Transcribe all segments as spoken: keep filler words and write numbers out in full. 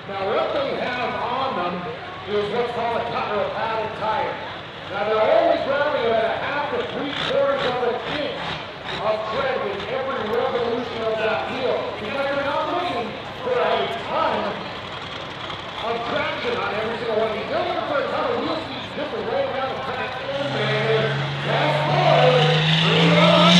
Now what they have on them is what's called a cut or a paddle tire. Now they're only grabbing about a half to three quarters of an inch of tread with every revolution of that wheel. Because they're not looking for a ton of traction on every single one of these. They're looking for a ton of wheel speed just to roll around the track. And that's forward. Bring it on.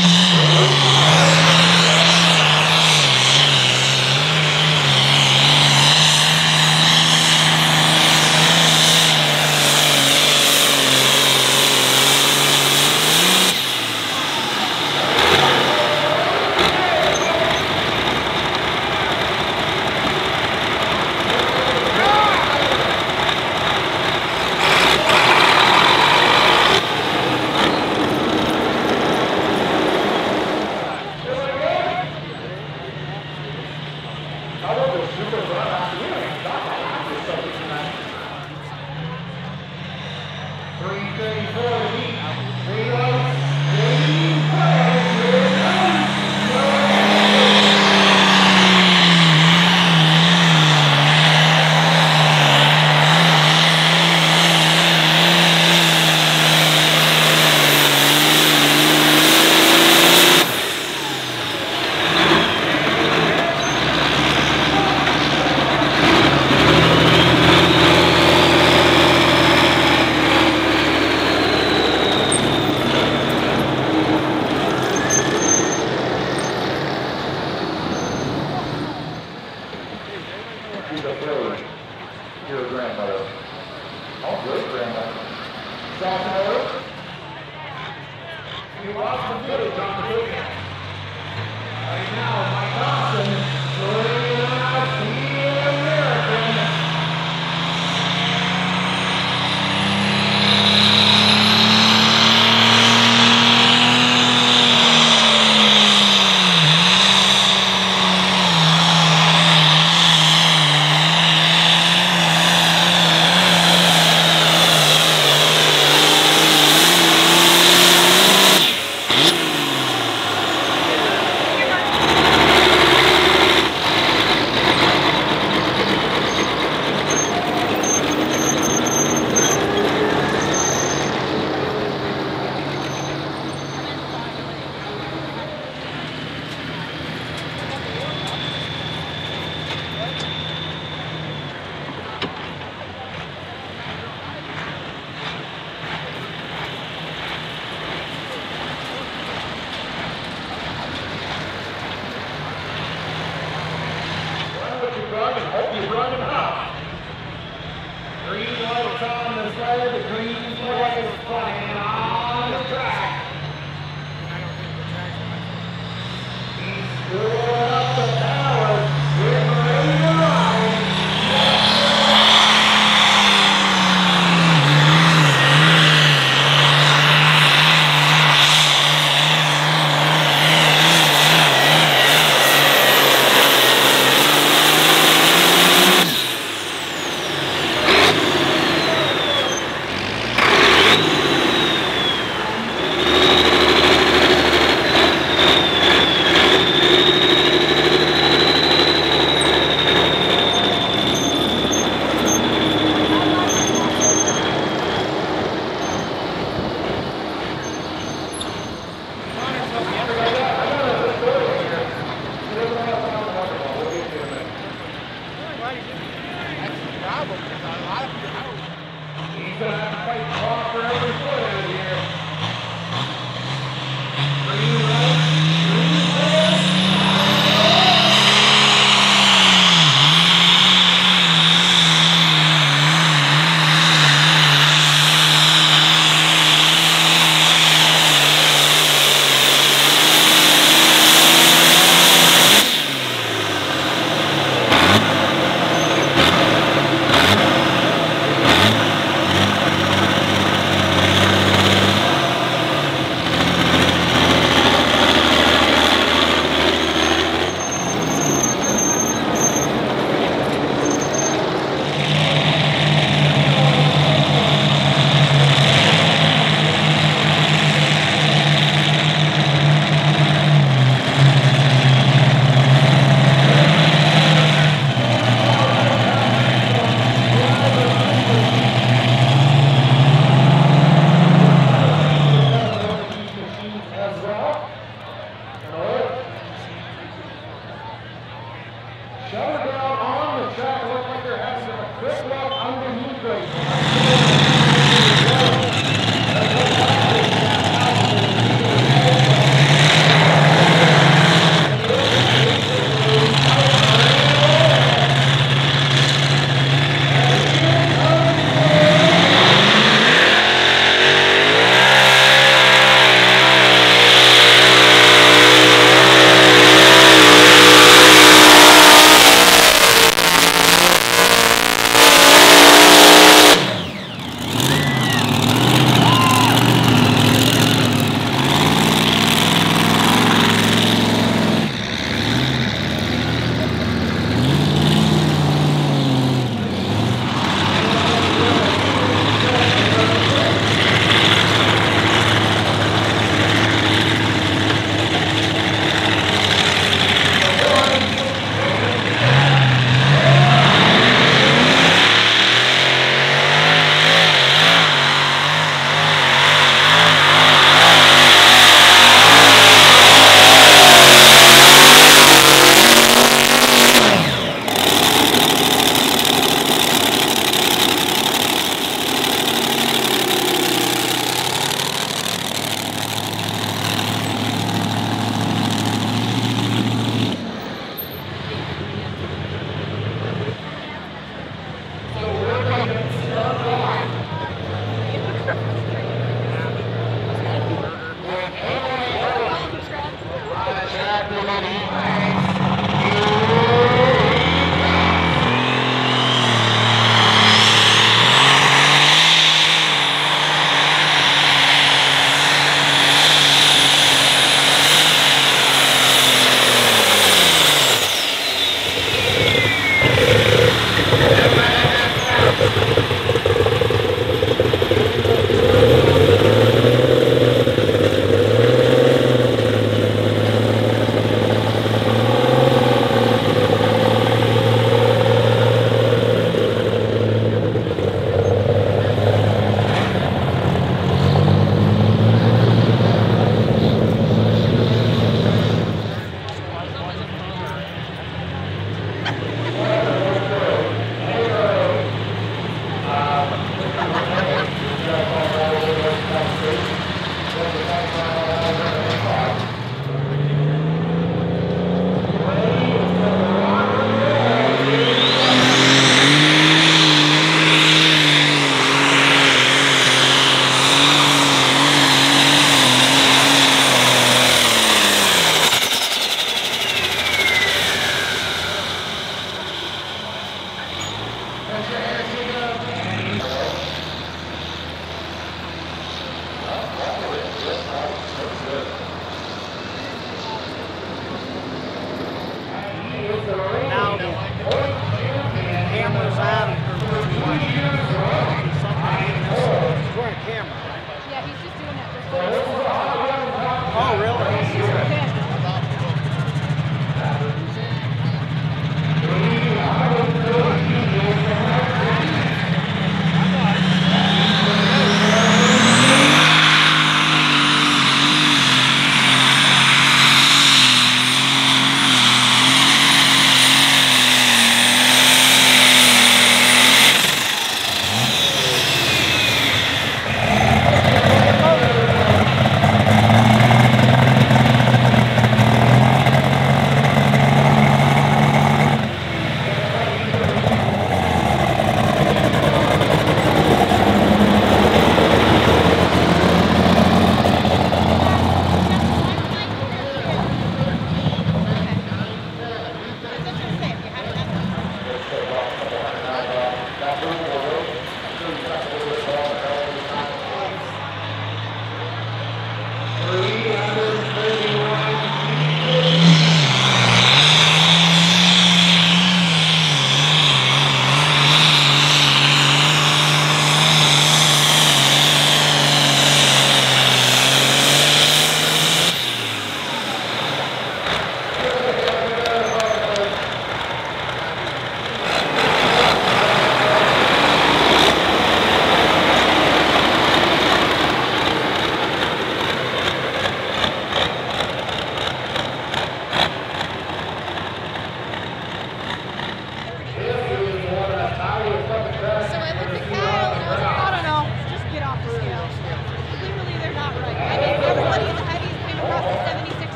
Shut her down on the track. Looks like they're having some quick luck underneath right now.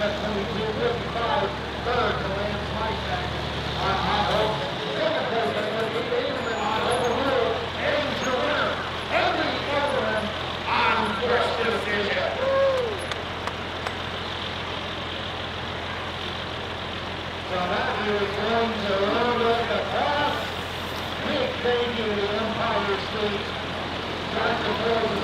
at twenty-two fifty-five, third to Lance Mysak. I, I hope second place is going to be Averman on Overrule. Ames your winner, Henry Averman on first decision. So Matthew is going to run with the pass. Big thank you to Empire State. Doctor